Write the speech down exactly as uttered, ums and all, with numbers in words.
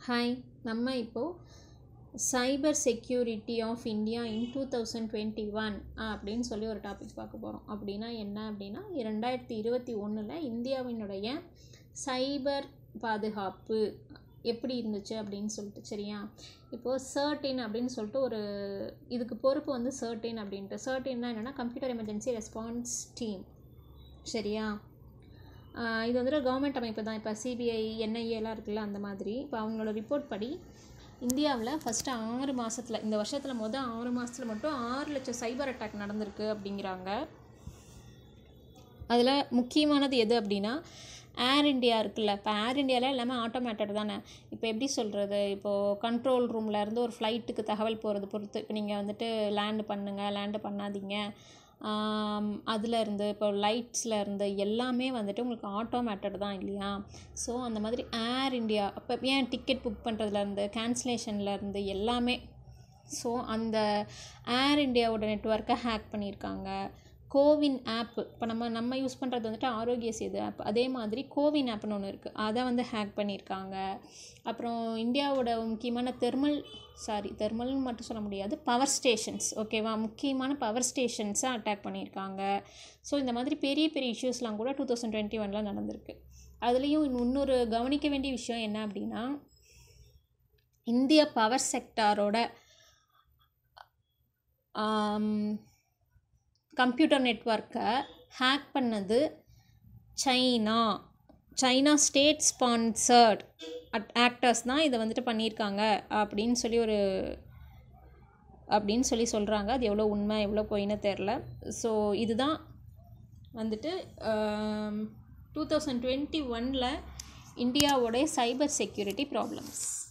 Hi, நம்ம இப்போது cyber security of India in two thousand twenty one அப்படின்னு சொல்லி ஒரு டாபிக் பார்க்க போகிறோம். அப்படின்னா என்ன அப்படின்னா ரெண்டாயிரத்தி இருபத்தி ஒன்றில் இந்தியாவினுடைய சைபர் பாதுகாப்பு எப்படி இருந்துச்சு அப்படின்னு சொல்லிட்டு. சரியா, இப்போது சர்டின் அப்படின்னு சொல்லிட்டு ஒரு இதுக்கு பொறுப்பு வந்து சர்டின் அப்படின்ட்டு. சர்டின்னா என்னென்னா கம்ப்யூட்டர் எமர்ஜென்சி ரெஸ்பான்ஸ் டீம். சரியா, இது வந்துட்டு கவர்மெண்ட் அமைப்பு தான். இப்போ சிபிஐ என்ஐஏலாம் இருக்குல்ல, அந்த மாதிரி. இப்போ அவங்களோட ரிப்போர்ட் படி இந்தியாவில் ஃபஸ்ட்டு ஆறு மாதத்தில் இந்த வருஷத்தில் மொதல் ஆறு மாதத்தில் மட்டும் ஆறு லட்சம் சைபர் அட்டாக் நடந்திருக்கு அப்படிங்கிறாங்க. அதில் முக்கியமானது எது அப்படின்னா ஏர் இண்டியா இருக்குல்ல. இப்போ ஏர் இண்டியாவில் எல்லாமே ஆட்டோமேட்டட் தானே. இப்போ எப்படி சொல்கிறது, இப்போது கண்ட்ரோல் ரூமில் இருந்து ஒரு ஃப்ளைட்டுக்கு தகவல் போகிறது பொறுத்து. இப்போ நீங்கள் வந்துட்டு லேண்டு பண்ணுங்கள், லேண்டு பண்ணாதீங்க, அதில் இருந்து இப்போ லைட்ஸில் இருந்து எல்லாமே வந்துட்டு உங்களுக்கு ஆட்டோமேட்டட் தான் இல்லையா. ஸோ அந்த மாதிரி ஏர் இண்டியா அப்போ ஏன் டிக்கெட் புக் பண்ணுறதுலேருந்து கேன்சலேஷன்லேருந்து எல்லாமே. ஸோ அந்த ஏர் இண்டியாவோட நெட்வொர்க்கை ஹேக் பண்ணியிருக்காங்க. கோவின் ஆப்பு இப்போ நம்ம நம்ம யூஸ் பண்ணுறது வந்துட்டு ஆரோக்கிய சேது ஆப். அதே மாதிரி கோவின் ஆப்னு ஒன்று இருக்குது, அதை வந்து ஹேக் பண்ணியிருக்காங்க. அப்புறம் இந்தியாவோட முக்கியமான தெர்மல் சாரி தெர்மல்னு மட்டும் சொல்ல முடியாது, பவர் ஸ்டேஷன்ஸ், ஓகேவா, முக்கியமான பவர் ஸ்டேஷன்ஸை அட்டாக் பண்ணியிருக்காங்க. ஸோ இந்த மாதிரி பெரிய பெரிய இஷ்யூஸ்லாம் கூட டூ தௌசண்ட் டுவெண்ட்டி ஒனில் நடந்திருக்கு. அதுலேயும் இன்னொரு கவனிக்க வேண்டிய விஷயம் என்ன அப்படின்னா, இந்திய பவர் செக்டாரோட கம்ப்யூட்டர் நெட்வொர்க்கை ஹேக் பண்ணது China China state sponsored at actors தான் இதை வந்துட்டு பண்ணியிருக்காங்க அப்படின்னு சொல்லி ஒரு அப்படின்னு சொல்லி சொல்கிறாங்க. அது எவ்வளோ உண்மை எவ்வளோ பொய்ன்னு தெரில. ஸோ இதுதான் வந்துட்டு டூ தௌசண்ட் டுவெண்ட்டி ஒனில் இந்தியாவோடைய சைபர் செக்யூரிட்டி ப்ராப்ளம்ஸ்.